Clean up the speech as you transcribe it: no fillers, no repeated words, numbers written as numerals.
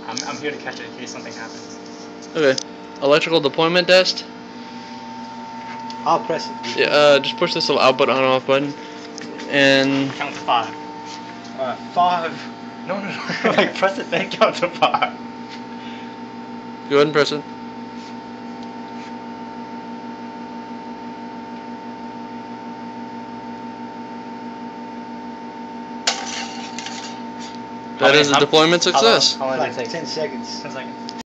I'm here to catch it in case something happens. Okay. Electrical deployment test. I'll press it. Yeah. Just push this little out button, on off button, and Count to 5. 5. No. Like press it, then count to 5. go ahead and press it. That is a deployment success. How long Like did it take? 10 seconds. 10 seconds.